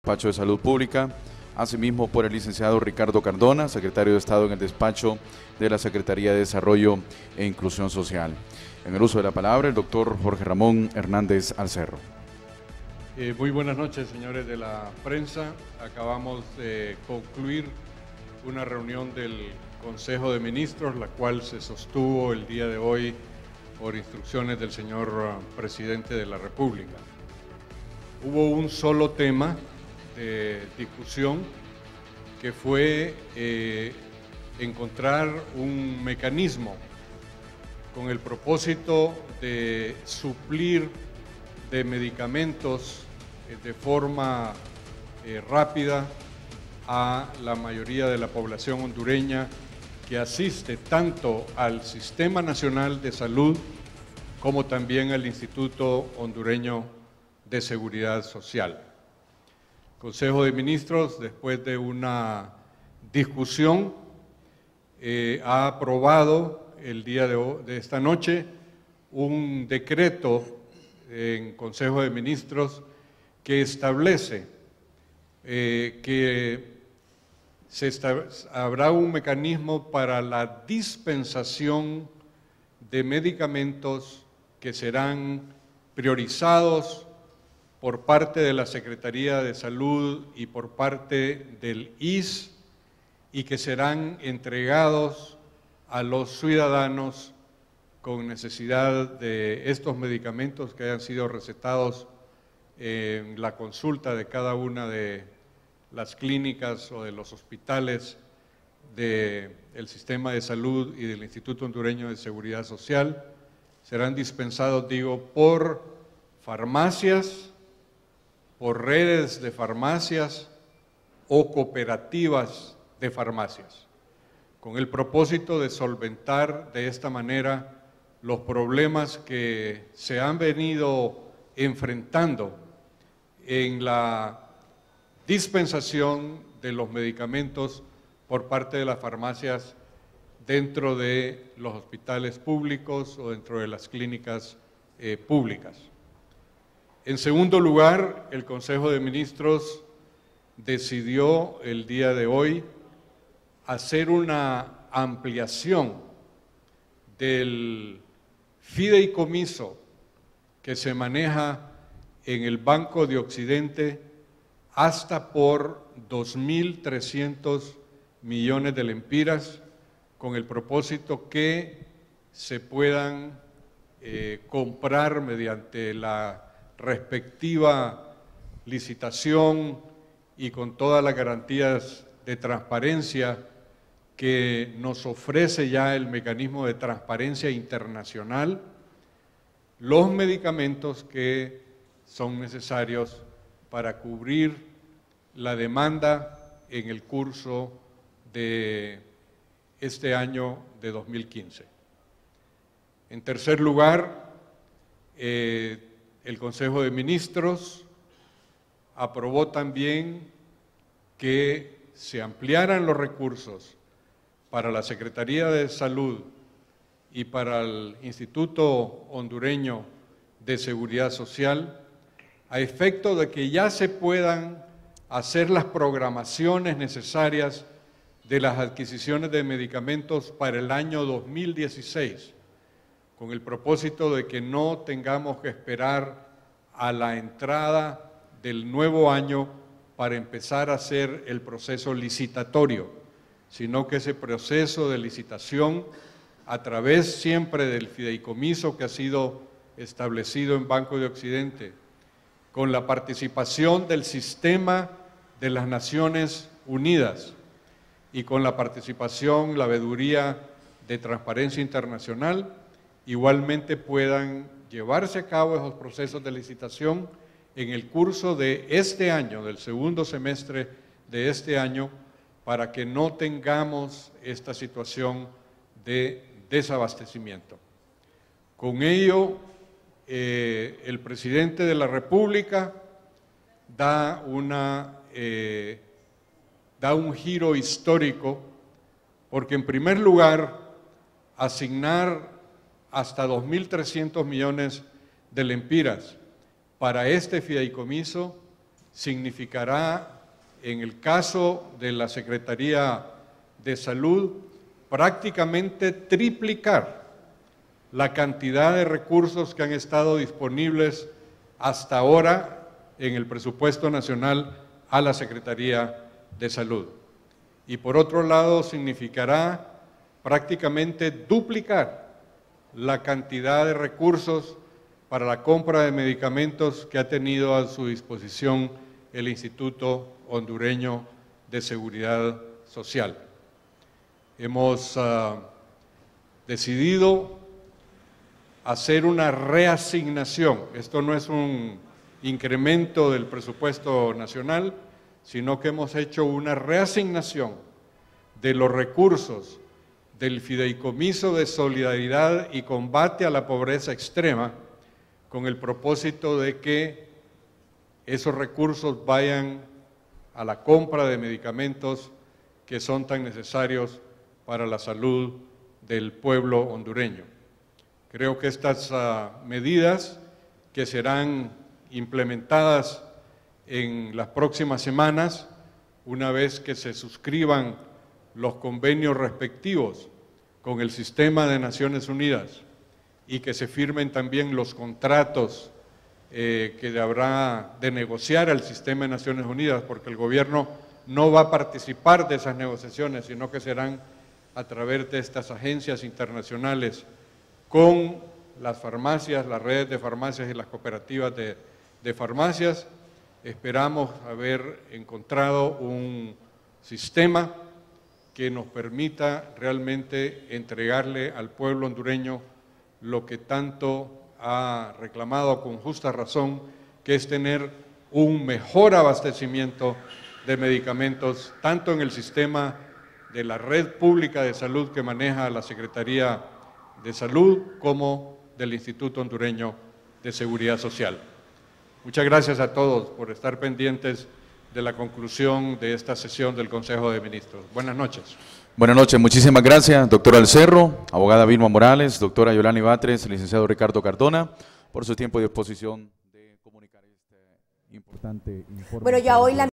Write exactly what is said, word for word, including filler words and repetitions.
Despacho de Salud Pública, asimismo por el licenciado Ricardo Cardona, secretario de Estado en el despacho de la Secretaría de Desarrollo e Inclusión Social. En el uso de la palabra, el doctor Jorge Ramón Hernández Alcerro. Eh, muy buenas noches, señores de la prensa. Acabamos de concluir una reunión del Consejo de Ministros, la cual se sostuvo el día de hoy por instrucciones del señor Presidente de la República. Hubo un solo tema de discusión que fue eh, encontrar un mecanismo con el propósito de suplir de medicamentos eh, de forma eh, rápida a la mayoría de la población hondureña que asiste tanto al Sistema Nacional de Salud como también al Instituto Hondureño de Seguridad Social. El Consejo de Ministros, después de una discusión, eh, ha aprobado el día de, hoy, de esta noche un decreto en Consejo de Ministros que establece eh, que se está, habrá un mecanismo para la dispensación de medicamentos que serán priorizados por parte de la Secretaría de Salud y por parte del I S S S y que serán entregados a los ciudadanos con necesidad de estos medicamentos que hayan sido recetados en la consulta de cada una de las clínicas o de los hospitales del Sistema de Salud y del Instituto Hondureño de Seguridad Social. Serán dispensados, digo, por farmacias, por redes de farmacias o cooperativas de farmacias, con el propósito de solventar de esta manera los problemas que se han venido enfrentando en la dispensación de los medicamentos por parte de las farmacias dentro de los hospitales públicos o dentro de las clínicas eh, públicas. En segundo lugar, el Consejo de Ministros decidió el día de hoy hacer una ampliación del fideicomiso que se maneja en el Banco de Occidente hasta por dos mil trescientos millones de lempiras, con el propósito que se puedan eh, comprar mediante la respectiva licitación y con todas las garantías de transparencia que nos ofrece ya el mecanismo de transparencia internacional, los medicamentos que son necesarios para cubrir la demanda en el curso de este año de dos mil quince. En tercer lugar, eh, el Consejo de Ministros aprobó también que se ampliaran los recursos para la Secretaría de Salud y para el Instituto Hondureño de Seguridad Social, a efecto de que ya se puedan hacer las programaciones necesarias de las adquisiciones de medicamentos para el año dos mil dieciséis, con el propósito de que no tengamos que esperar a la entrada del nuevo año para empezar a hacer el proceso licitatorio, sino que ese proceso de licitación, a través siempre del fideicomiso que ha sido establecido en Banco de Occidente, con la participación del sistema de las Naciones Unidas y con la participación, la veeduría de Transparencia Internacional, igualmente puedan llevarse a cabo esos procesos de licitación en el curso de este año, del segundo semestre de este año, para que no tengamos esta situación de desabastecimiento. Con ello, eh, el Presidente de la República da, una, eh, da un giro histórico, porque en primer lugar, asignar hasta dos mil trescientos millones de lempiras para este fideicomiso significará, en el caso de la Secretaría de Salud, prácticamente triplicar la cantidad de recursos que han estado disponibles hasta ahora en el presupuesto nacional a la Secretaría de Salud. Y por otro lado, significará prácticamente duplicar la cantidad de recursos para la compra de medicamentos que ha tenido a su disposición el Instituto Hondureño de Seguridad Social. Hemos uh, decidido hacer una reasignación. Esto no es un incremento del presupuesto nacional, sino que hemos hecho una reasignación de los recursos del Fideicomiso de Solidaridad y Combate a la Pobreza Extrema, con el propósito de que esos recursos vayan a la compra de medicamentos que son tan necesarios para la salud del pueblo hondureño. Creo que estas uh, medidas que serán implementadas en las próximas semanas, una vez que se suscriban los convenios respectivos con el sistema de Naciones Unidas y que se firmen también los contratos eh, que habrá de negociar al sistema de Naciones Unidas, porque el gobierno no va a participar de esas negociaciones, sino que serán a través de estas agencias internacionales con las farmacias, las redes de farmacias y las cooperativas de, de farmacias. Esperamos haber encontrado un sistema que nos permita realmente entregarle al pueblo hondureño lo que tanto ha reclamado con justa razón, que es tener un mejor abastecimiento de medicamentos, tanto en el sistema de la red pública de salud que maneja la Secretaría de Salud, como del Instituto Hondureño de Seguridad Social. Muchas gracias a todos por estar pendientes de la conclusión de esta sesión del Consejo de Ministros. Buenas noches. Buenas noches, muchísimas gracias, doctor Alcerro, abogada Vilma Morales, doctora Yolani Batres, licenciado Ricardo Cardona, por su tiempo y disposición de comunicar este importante informe. Bueno, ya hoy la